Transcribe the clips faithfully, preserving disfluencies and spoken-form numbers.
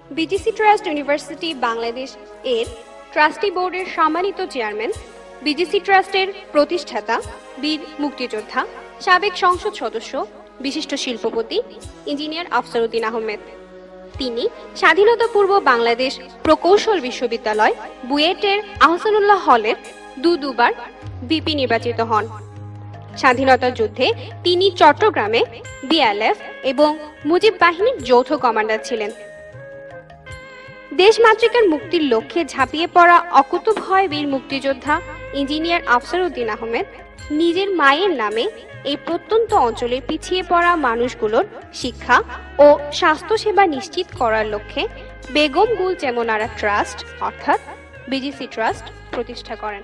BGC trust university Bangladesh এর trustee বোর্ডের সম্মানিত চেয়ারম্যান, বিজিসি ট্রাস্টের প্রতিষ্ঠাতা, বীর মুক্তিযোদ্ধা, সাবেক সংসদ সদস্য, বিশিষ্ট শিল্পপতি ইঞ্জিনিয়ার আফসার উদ্দিন আহমেদ। তিনি স্বাধীনতা পূর্ব বাংলাদেশ প্রকৌশল বিশ্ববিদ্যালয় বুয়েটের আহসানুল্লাহ হলের দু দুবার ভিপি নির্বাচিত হন। স্বাধীনতা যুদ্ধে তিনি চট্টগ্রামে বিএলএফ এবং মুজিব বাহিনীর যৌথ কমান্ডার ছিলেন। দেশমাতৃকার মুক্তির লক্ষ্যে ঝাঁপিয়ে পড়া অকুতোভয় বীর মুক্তিযোদ্ধা ইঞ্জিনিয়ার আফসার উদ্দিন আহমেদ নিজের মায়ের নামে এই প্রত্যন্ত অঞ্চলের পিছিয়ে পড়া মানুষগুলোর শিক্ষা ও স্বাস্থ্যসেবা নিশ্চিত করার লক্ষ্যে বেগম গুল চেমনারা ট্রাস্ট অর্থাৎ বিজিসি ট্রাস্ট প্রতিষ্ঠা করেন।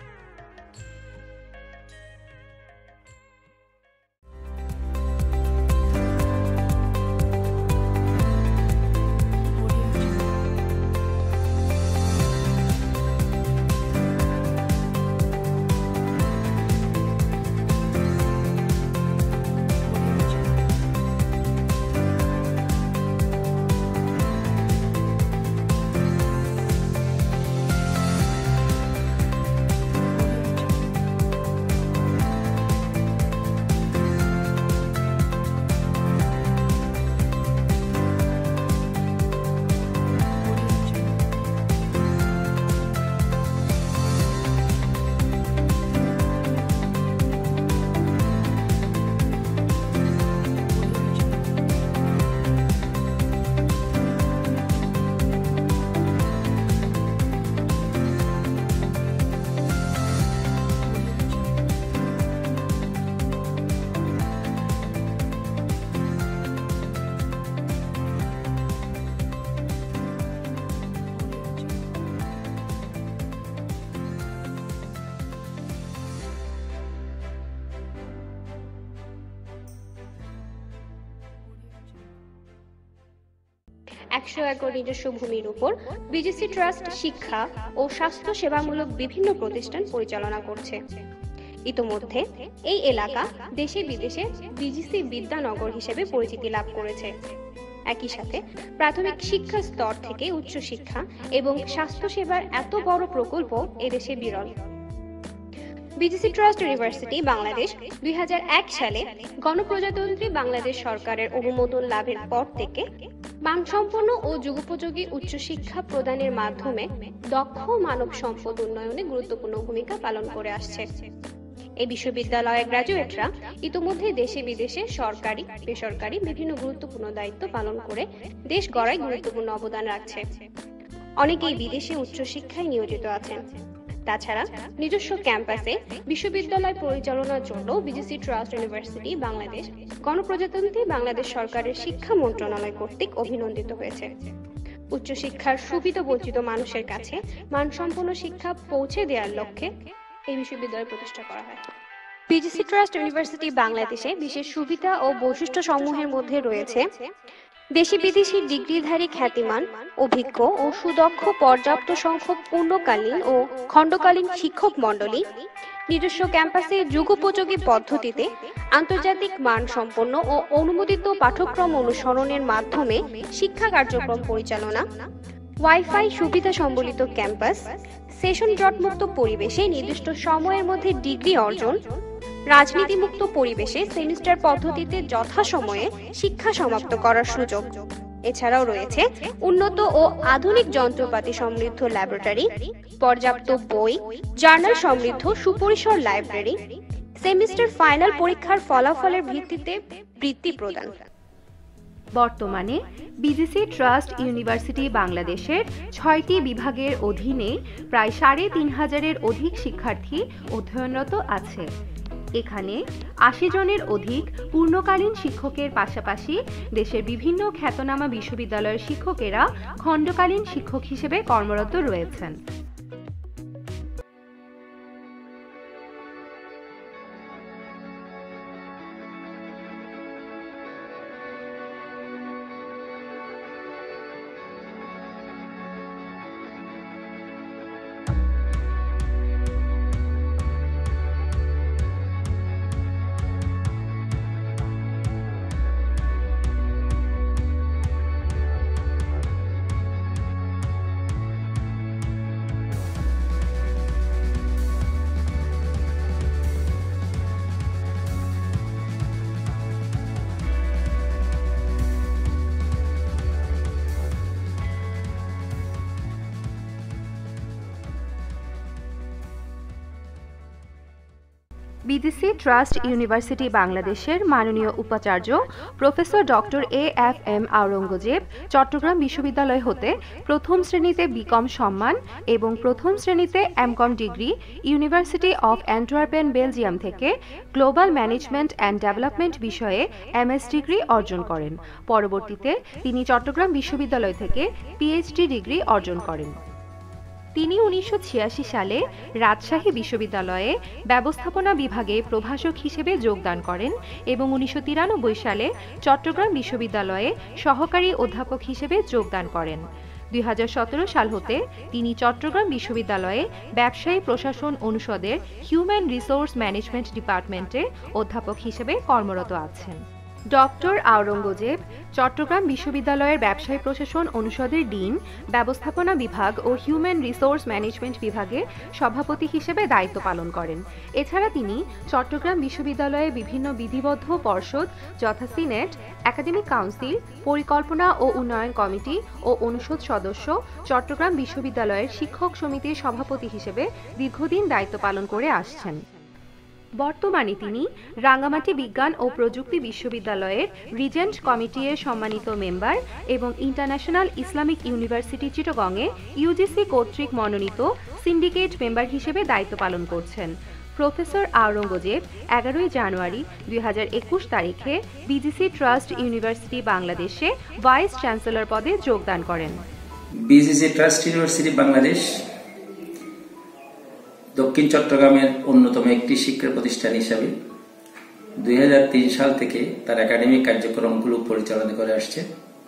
একশো একর নিজস্ব ভূমির উপর বিজিসি ট্রাস্ট শিক্ষা ও স্বাস্থ্য সেবামূলক বিভিন্ন প্রতিষ্ঠান পরিচালনা করছে। ইতোমধ্যে এই এলাকা দেশে বিদেশে বিজিসি বিদ্যানগর হিসেবে পরিচিতি লাভ করেছে। একই সাথে প্রাথমিক শিক্ষা স্তর থেকে উচ্চ শিক্ষা এবং স্বাস্থ্যসেবার এত বড় প্রকল্প এদেশে বিরল। বিজিসি ট্রাস্ট ইউনিভার্সিটি বাংলাদেশ দুই হাজার এক সালে গণপ্রজাতন্ত্রী বাংলাদেশ সরকারের অনুমোদন লাভের পর থেকে মানসম্পন্ন ও যুগোপযোগী উচ্চশিক্ষা প্রদানের মাধ্যমে দক্ষ মানব সম্পদ উন্নয়নে গুরুত্বপূর্ণ ভূমিকা পালন করে আসছে। এই বিশ্ববিদ্যালয়ের গ্রাজুয়েটরা ইতিমধ্যে দেশে বিদেশে সরকারি বেসরকারি বিভিন্ন গুরুত্বপূর্ণ দায়িত্ব পালন করে দেশ গড়ায় গুরুত্বপূর্ণ অবদান রাখছে। অনেকেই বিদেশে উচ্চশিক্ষায় নিয়োজিত আছেন। তাছাড়া নিজস্ব ক্যাম্পাসে বিশ্ববিদ্যালয় পরিচালনার জন্য বিজিসি ট্রাস্ট ইউনিভার্সিটি বাংলাদেশ গণপ্রজাতন্ত্রী বাংলাদেশ সরকারের শিক্ষা মন্ত্রণালয় কর্তৃক অভিনন্দিত হয়েছে। উচ্চশিক্ষার সুবিধা বঞ্চিত মানুষের কাছে মানসম্পন্ন শিক্ষা পৌঁছে দেওয়ার লক্ষ্যে এই বিশ্ববিদ্যালয় প্রতিষ্ঠা করা হয়। বিজিসি ট্রাস্ট ইউনিভার্সিটি বাংলাদেশে বিশেষ সুবিধা ও বৈশিষ্ট্য সমূহের মধ্যে রয়েছে দেশি বিদেশি ডিগ্রিধারী খ্যাতিমান, অভিজ্ঞ ও সুদক্ষ পর্যাপ্ত সংখ্যক পূর্ণকালীন ও খণ্ডকালীন শিক্ষক মণ্ডলী, নিজস্ব ক্যাম্পাসে যুগোপযোগী পদ্ধতিতে আন্তর্জাতিক মানসম্পন্ন ও অনুমোদিত পাঠ্যক্রম অনুসরণের মাধ্যমে শিক্ষা কার্যক্রম পরিচালনা, ওয়াইফাই সুবিধা সম্বলিত ক্যাম্পাস, সেশন জটমুক্ত পরিবেশে নির্দিষ্ট সময়ের মধ্যে ডিগ্রি অর্জন, রাজনীতিমুক্ত পরিবেশে সেমিস্টার পদ্ধতিতে যথাসময়ে শিক্ষা সমাপ্ত করার সুযোগ। এছাড়াও রয়েছে উন্নত ও আধুনিক যন্ত্রপাতি সমৃদ্ধ ল্যাবরেটরি, পর্যাপ্ত বই, জার্নাল সমৃদ্ধ সুপরিসর লাইব্রেরি, সেমিস্টার ফাইনাল পরীক্ষার ফলাফলের ভিত্তিতে বৃত্তি প্রদান। বর্তমানে বিজিসি ট্রাস্ট ইউনিভার্সিটি বাংলাদেশের ছয়টি বিভাগের অধীনে প্রায় সাড়ে তিন হাজারের অধিক শিক্ষার্থী অধ্যয়নরত আছে। এখানে আশি জনের অধিক পূর্ণকালীন শিক্ষকের পাশাপাশি দেশের বিভিন্ন খ্যাতনামা বিশ্ববিদ্যালয়ের শিক্ষকেরা খণ্ডকালীন শিক্ষক হিসেবে কর্মরত রয়েছেন। বিজিসি ট্রাস্ট ইউনিভার্সিটি বাংলাদেশের মাননীয় উপাচার্য professor doctor A F M Aurangzeb Chattogram বিশ্ববিদ্যালয় হতে প্রথম শ্রেণীতে বিকম সম্মান এবং প্রথম শ্রেণীতে MCom degree, university of Antwerpen Belgium থেকে গ্লোবাল ম্যানেজমেন্ট অ্যান্ড ডেভেলপমেন্ট বিষয়ে এমএস ডিগ্রি অর্জন করেন। পরবর্তীতে তিনি চট্টগ্রাম বিশ্ববিদ্যালয় থেকে পিএইচডি ডিগ্রি অর্জন করেন। তিনি উনিশশো ছিয়াশি সালে রাজশাহী বিশ্ববিদ্যালয়ে ব্যবস্থাপনা বিভাগে প্রভাষক হিসেবে যোগদান করেন এবং উনিশশো তিরানব্বই সালে চট্টগ্রাম বিশ্ববিদ্যালয়ে সহকারী অধ্যাপক হিসেবে যোগদান করেন। দুই হাজার সতেরো সাল হতে তিনি চট্টগ্রাম বিশ্ববিদ্যালয়ে ব্যবসায়ী প্রশাসন অনুষদের হিউম্যান রিসোর্স ম্যানেজমেন্ট ডিপার্টমেন্টে অধ্যাপক হিসেবে কর্মরত আছেন। ডক্টর আওরঙ্গজেব চট্টগ্রাম বিশ্ববিদ্যালয়ের ব্যবসায় প্রশাসন অনুষদের ডিন, ব্যবস্থাপনা বিভাগ ও হিউম্যান রিসোর্স ম্যানেজমেন্ট বিভাগে সভাপতি হিসেবে দায়িত্ব পালন করেন। এছাড়া তিনি চট্টগ্রাম বিশ্ববিদ্যালয়ে বিভিন্ন বিধিবদ্ধ পর্ষদ যথা সিনেট, একাডেমিক কাউন্সিল, পরিকল্পনা ও উন্নয়ন কমিটি ও অনুষদ সদস্য, চট্টগ্রাম বিশ্ববিদ্যালয়ের শিক্ষক সমিতির সভাপতি হিসেবে দীর্ঘদিন দায়িত্ব পালন করে আসছেন। বর্তমানে তিনি রাঙ্গামাটি বিজ্ঞান ও প্রযুক্তি বিশ্ববিদ্যালয়ের রিজেন্ট কমিটির সম্মানিত মেম্বার এবং ইন্টারন্যাশনাল ইসলামিক ইউনিভার্সিটি চিটাগংয়ে ইউজিসি কর্তৃক মনোনীত সিন্ডিকেট মেম্বার হিসেবে দায়িত্ব পালন করছেন। প্রফেসর আওরঙ্গজেব এগারোই জানুয়ারি দুই হাজার একুশ তারিখে বিজিসি ট্রাস্ট ইউনিভার্সিটি বাংলাদেশে ভাইস চ্যান্সেলর পদে যোগদান করেন। বিজিসি ট্রাস্ট ইউনিভার্সিটি বাংলাদেশ দক্ষিণ চট্টগ্রামের অন্যতম একটি শিক্ষা প্রতিষ্ঠান হিসাবে দুই হাজার তিন সাল থেকে তার একাডেমিক কার্যক্রমগুলো পরিচালনা করে আসছে।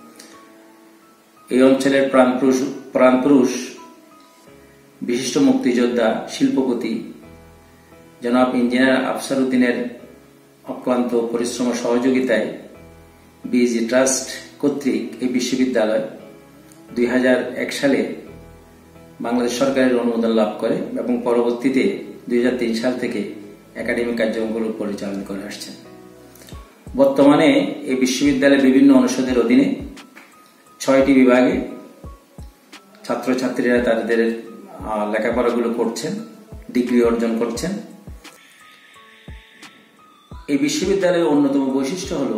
এই অঞ্চলের প্রাণপুরুষ প্রাণপুরুষ বিশিষ্ট মুক্তিযোদ্ধা, শিল্পপতি জনাব ইঞ্জিনিয়ার আফসার উদ্দিনের অক্লান্ত পরিশ্রম সহযোগিতায় বিজিসি ট্রাস্ট কর্তৃক এই বিশ্ববিদ্যালয় দুই হাজার এক সালে বাংলাদেশ সরকারের অনুমোদন লাভ করে এবং পরবর্তীতে দুই হাজার তিন সাল থেকে একাডেমিক কার্যক্রমগুলো পরিচালনা করে আসছেন। বর্তমানে এই বিশ্ববিদ্যালয়ের বিভিন্ন অনুষদের অধীনে ছয়টি বিভাগে ছাত্রছাত্রীরা তাদের লেখাপড়াগুলো করছেন, ডিগ্রি অর্জন করছেন। এই বিশ্ববিদ্যালয়ের অন্যতম বৈশিষ্ট্য হল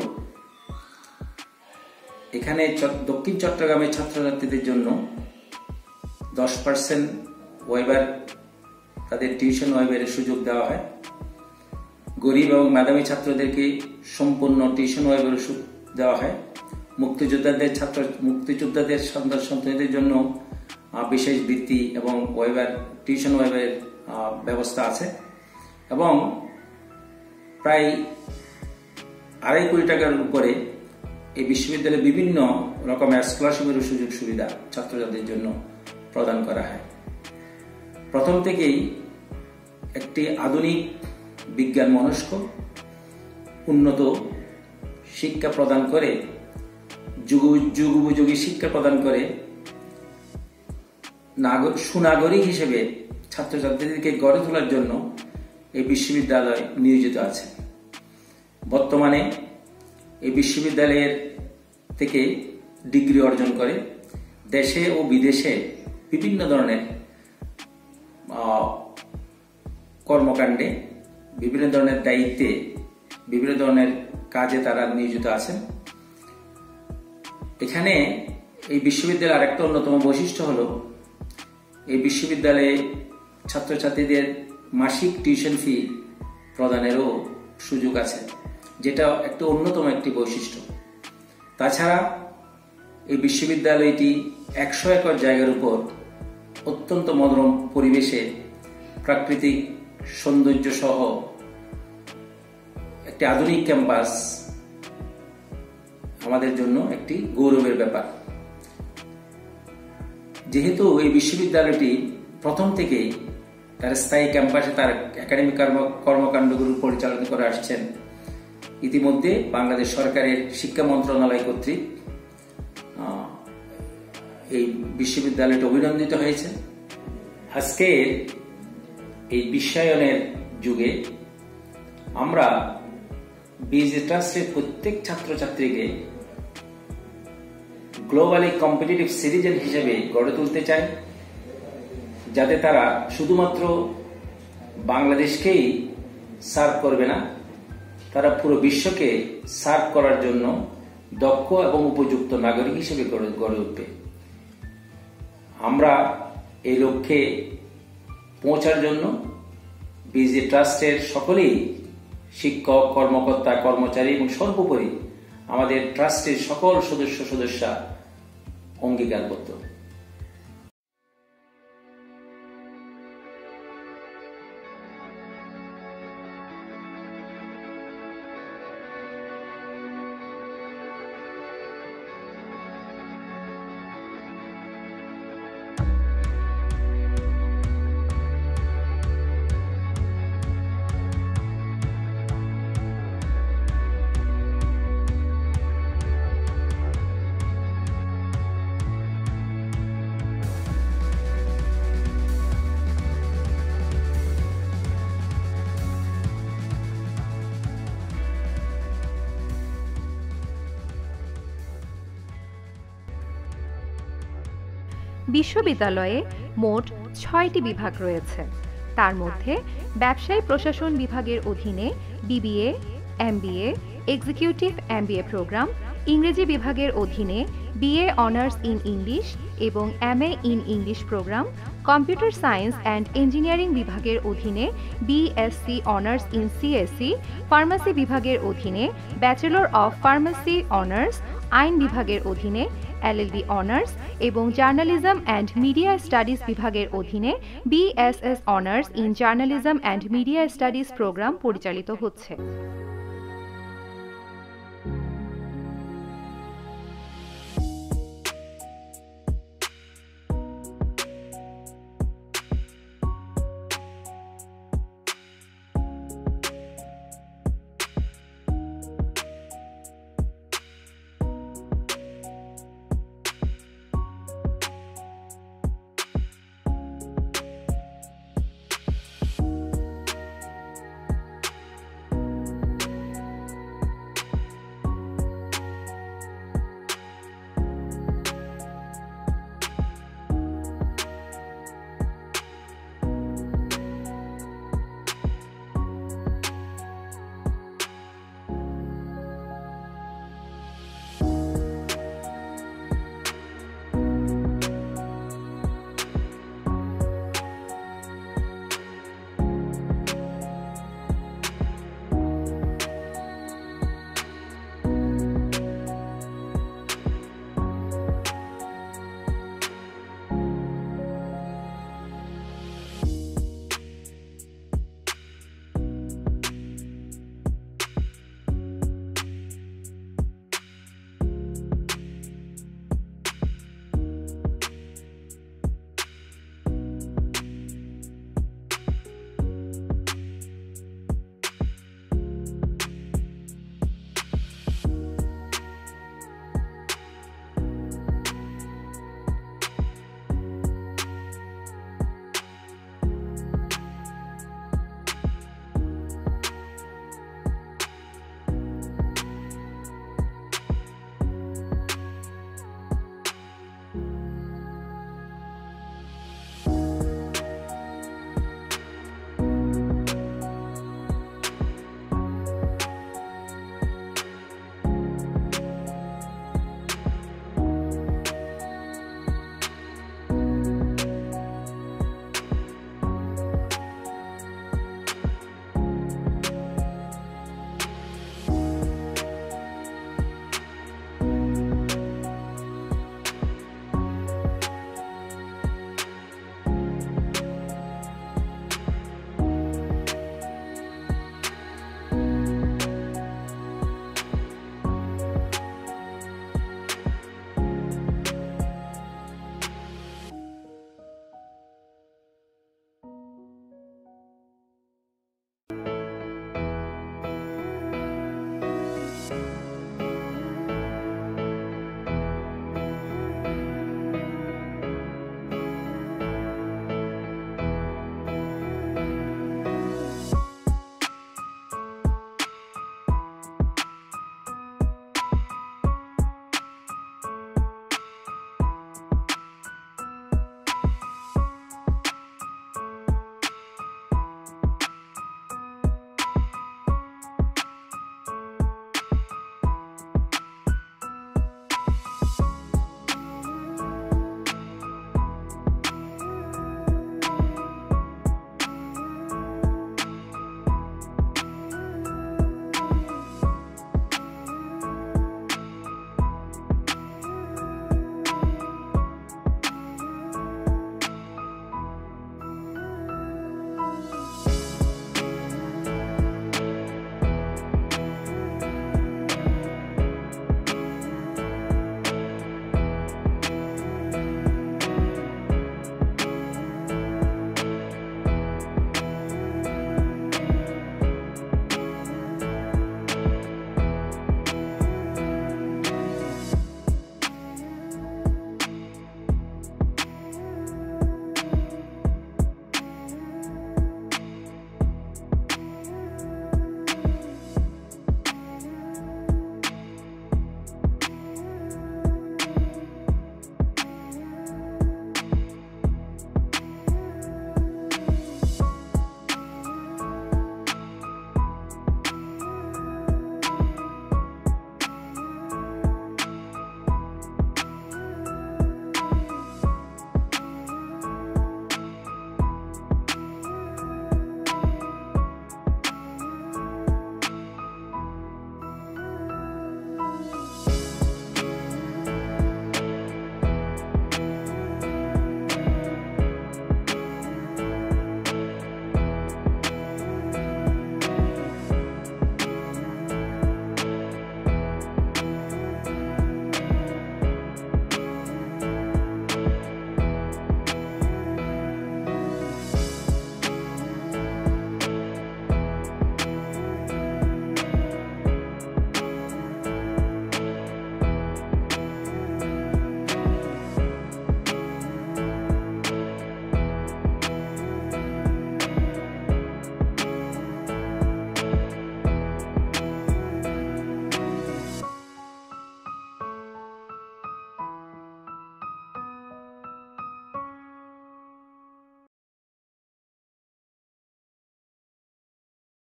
এখানে দক্ষিণ চট্টগ্রামের ছাত্রছাত্রীদের জন্য দশ পার্সেন্ট ওয়েবার তাদের টিউশন ওয়েবারের সুযোগ দেওয়া হয়। গরিব এবং মেধাবী ছাত্রদেরকে সম্পূর্ণ টিউশন ওয়েবারের সুযোগ দেওয়া হয়। মুক্তিযোদ্ধাদের ছাত্র মুক্তিযোদ্ধাদের সন্তান সন্তানদের জন্য বিশেষ বৃত্তি এবং ওয়েবার টিউশন ওয়েবারের ব্যবস্থা আছে এবং প্রায় আড়াই কোটি টাকার উপরে এই বিশ্ববিদ্যালয়ে বিভিন্ন রকমের স্কলারশিপের সুযোগ সুবিধা ছাত্রছাত্রীদের জন্য প্রদান করা হয়। প্রথম থেকেই একটি আধুনিক বিজ্ঞান মনস্ক উন্নত শিক্ষা প্রদান করে যুগ যুগ উপযোগী শিক্ষা প্রদান করে সুনাগরিক হিসেবে ছাত্রছাত্রীদেরকে গড়ে তোলার জন্য এই বিশ্ববিদ্যালয় নিয়োজিত আছে। বর্তমানে এই বিশ্ববিদ্যালয়ের থেকে ডিগ্রি অর্জন করে দেশে ও বিদেশে বিভিন্ন ধরনের কর্মকাণ্ডে, বিভিন্ন ধরনের দায়িত্বে, বিভিন্ন ধরনের কাজে তারা নিয়োজিত আছেন। এখানে এই বিশ্ববিদ্যালয়ের আরেকটা অন্যতম বৈশিষ্ট্য হল এই বিশ্ববিদ্যালয়ে ছাত্রছাত্রীদের মাসিক টিউশন ফি প্রদানেরও সুযোগ আছে, যেটা একটা অন্যতম একটি বৈশিষ্ট্য। তাছাড়া এই বিশ্ববিদ্যালয়টি একশো একর জায়গার উপর অত্যন্ত মনোরম পরিবেশে প্রাকৃতিক সৌন্দর্য সহ একটি আধুনিক ক্যাম্পাস আমাদের জন্য একটি গৌরবের ব্যাপার। যেহেতু এই বিশ্ববিদ্যালয়টি প্রথম থেকেই তার স্থায়ী ক্যাম্পাসে তার একাডেমিক কর্মকাণ্ডগুলো পরিচালনা করে আসছেন, ইতিমধ্যে বাংলাদেশ সরকারের শিক্ষা মন্ত্রণালয় কর্তৃক এই বিশ্ববিদ্যালয়টি অভিনন্দিত হয়েছে। আজকের এই বিশ্বায়নের যুগে আমরা বিজিসি ট্রাস্টের প্রত্যেক ছাত্রছাত্রীকে গ্লোবালি কম্পিটিটিভ সিটিজেন হিসেবে গড়ে তুলতে চাই, যাতে তারা শুধুমাত্র বাংলাদেশকেই সার্ভ করবে না, তারা পুরো বিশ্বকে সার্ভ করার জন্য দক্ষ এবং উপযুক্ত নাগরিক হিসেবে গড়ে উঠবে। আমরা এই লক্ষ্যে পৌঁছার জন্য বিজিসি ট্রাস্টের সকলেই, শিক্ষক, কর্মকর্তা, কর্মচারী এবং সর্বোপরি আমাদের ট্রাস্টের সকল সদস্য সদস্যা অঙ্গীকারবদ্ধ। বিশ্ববিদ্যালয়ে মোট ছয়টি বিভাগ রয়েছে। তার মধ্যে ব্যবসায় প্রশাসন বিভাগের অধীনে BBA, MBA, executive MBA program, ইংরেজি বিভাগের অধীনে বিএ অনার্স ইন ইংলিশ এবং MA in English program, computer science and engineering বিভাগের অধীনে BSc honours in CSC, pharmacy বিভাগের অধীনে ব্যাচেলর অফ ফার্মাসি অনার্স, আইন বিভাগের অধীনে এলএলবি অনার্স এবং জার্নালিজম অ্যান্ড মিডিয়া স্টাডিজ বিভাগের অধীনে BSS honours in journalism and media studies program পরিচালিত হচ্ছে।